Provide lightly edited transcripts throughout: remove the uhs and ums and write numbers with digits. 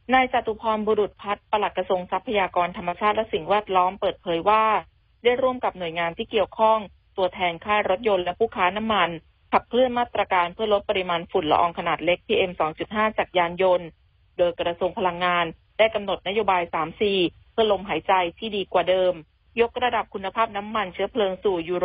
นายจตุพรบุรุษพัฒน์ปลัดกระทรวงทรัพยากรธรรมชาติและสิ่งแวดล้อมเปิดเผยว่าได้ร่วมกับหน่วยงานที่เกี่ยวข้องตัวแทนค่ายรถยนต์และผู้ค้าน้ำมันขับเคลื่อนมาตรการเพื่อลดปริมาณฝุ่นละอองขนาดเล็ก PM 2.5 จากยานยนต์โดยกระทรวงพลังงานได้กำหนดนโยบาย 3C เพื่อลมหายใจที่ดีกว่าเดิมยกระดับคุณภาพน้ำมันเชื้อเพลิงสู่ยูโร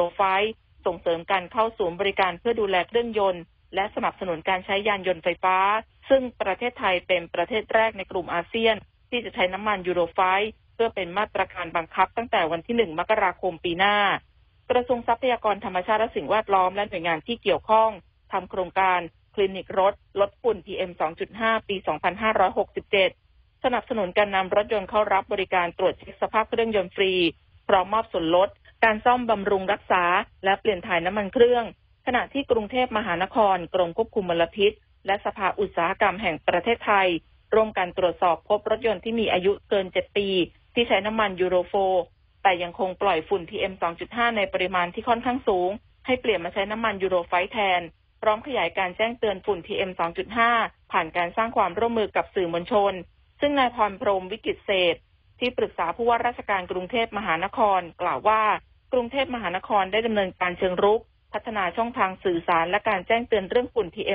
5ส่งเสริมการเข้าศูนย์บริการเพื่อดูแลเครื่องยนต์และสนับสนุนการใช้ยานยนต์ไฟฟ้าซึ่งประเทศไทยเป็นประเทศแรกในกลุ่มอาเซียนที่จะใช้น้ำมันยูโร5เพื่อเป็นมาตรการบังคับตั้งแต่วันที่ 1 มกราคมปีหน้ากระทรวงทรัพยากรธรรมชาติและสิ่งแวดล้อมและหน่วยงานที่เกี่ยวข้องทำโครงการคลินิกรถลดฝุ่น PM 2.5 ปี 2567 สนับสนุนการนำรถยนต์เข้ารับบริการตรวจเช็คสภาพเครื่องยนต์ฟรีพร้อมมอบส่วนลดการซ่อมบำรุงรักษาและเปลี่ยนถ่ายน้ำมันเครื่องขณะที่กรุงเทพมหานครกรมควบคุมมลพิษและสภาอุตสาหกรรมแห่งประเทศไทยร่วมกันตรวจสอบพบรถยนต์ที่มีอายุเกิน 7 ปีที่ใช้น้ำมันยูโร4แต่ยังคงปล่อยฝุ่น PM 2.5 ในปริมาณที่ค่อนข้างสูงให้เปลี่ยนมาใช้น้ำมันยูโร5แทนพร้อมขยายการแจ้งเตือนฝุ่น PM 2.5 ผ่านการสร้างความร่วมมือกับสื่อมวลชนซึ่งนายพรพรหมวิกิตรเศรษฐ์ที่ปรึกษาผู้ว่าราชการกรุงเทพมหานครกล่าวว่ากรุงเทพมหานครได้ดำเนินการเชิงรุกพัฒนาช่องทางสื่อสารและการแจ้งเตือนเรื่องฝุ่น PM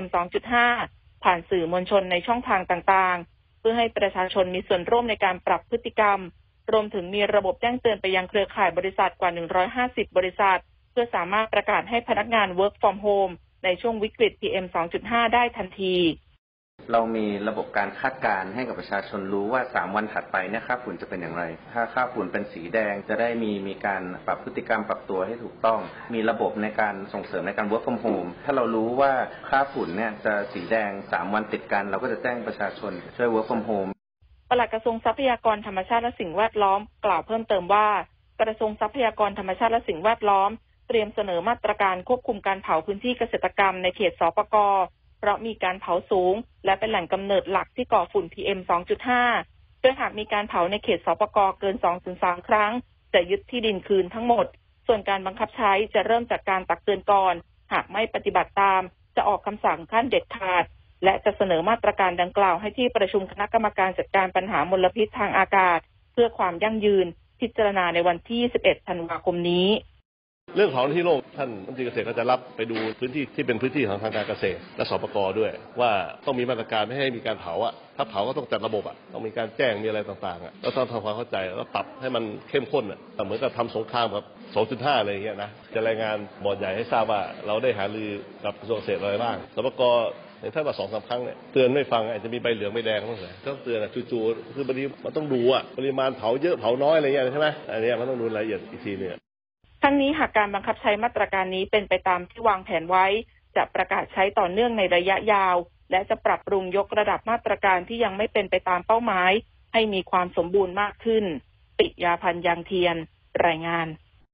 2.5 ผ่านสื่อมวลชนในช่องทางต่างๆเพื่อให้ประชาชนมีส่วนร่วมในการปรับพฤติกรรมรวมถึงมีระบบแจ้งเตือนไปยังเครือข่ายบริษัทกว่า 150 บริษัทเพื่อสามารถประกาศให้พนักงาน Work from Home ในช่วงวิกฤต PM 2.5 ได้ทันทีเรามีระบบการคาดการณ์ให้กับประชาชนรู้ว่า3วันถัดไปเนี่ยค่าฝุ่นจะเป็นอย่างไรถ้าค่าฝุ่นเป็นสีแดงจะได้มีการปรับพฤติกรรมปรับตัวให้ถูกต้องมีระบบในการส่งเสริมในการ work from home ถ้าเรารู้ว่าค่าฝุ่นเนี่ยจะสีแดง3วันติดกันเราก็จะแจ้งประชาชนช่วย work from home ปลัดกระทรวงทรัพยากรธรรมชาติและสิ่งแวดล้อมกล่าวเพิ่มเติมว่ากระทรวงทรัพยากรธรรมชาติและสิ่งแวดล้อมเตรียมเสนอมาตรการควบคุมการเผาพื้นที่เกษตรกรรมในเขตสปก.เพราะมีการเผาสูงและเป็นแหล่งกำเนิดหลักที่ก่อฝุ่น PM 2.5 โดยหากมีการเผาในเขตสปก.เกิน 2-3 ครั้งจะยึดที่ดินคืนทั้งหมดส่วนการบังคับใช้จะเริ่มจากการตักเตือนก่อนหากไม่ปฏิบัติตามจะออกคำสั่งขั้นเด็ดขาดและจะเสนอมาตรการดังกล่าวให้ที่ประชุมคณะกรรมการจัดการปัญหามลพิษทางอากาศเพื่อความยั่งยืนพิจารณาในวันที่ 11 ธันวาคมนี้เรื่องของที่โลกท่านรัฐมนตรีเกษตรก็จะรับไปดูพื้นที่ที่เป็นพื้นที่ของทางการเกษตรและสปก.ด้วยว่าต้องมีมาตรการไม่ให้มีการเผาถ้าเผาก็ต้องจัดระบบต้องมีการแจ้งมีอะไรต่างๆแล้วต้องทำความเข้าใจแล้วปรับให้มันเข้มข้นเหมือนกับทำสงครามกับ 2.5 อะไรอย่างเงี้ยนะจะรายงานบอร์ดใหญ่ให้ทราบว่าเราได้หารือกับกระทรวงเกษตรอะไรบ้างสปก.อย่างถ้าว่า 2-3 ครั้งเนี่ยเตือนไม่ฟังอาจจะมีใบเหลืองใบแดงต้องเตือนจู่ๆคือบางทีมันต้องดูปริมาณเผาเยอะเผาน้อยอะไรอย่างเงี้ยใช่ไหมอันนี้มันต้องดูรายละเอียดอีกทีเนี่ยทั้งนี้หากการบังคับใช้มาตรการนี้เป็นไปตามที่วางแผนไว้จะประกาศใช้ต่อเนื่องในระยะยาวและจะปรับปรุงยกระดับมาตรการที่ยังไม่เป็นไปตามเป้าหมายให้มีความสมบูรณ์มากขึ้นปิยาพันธ์ ยางเทียนรายงาน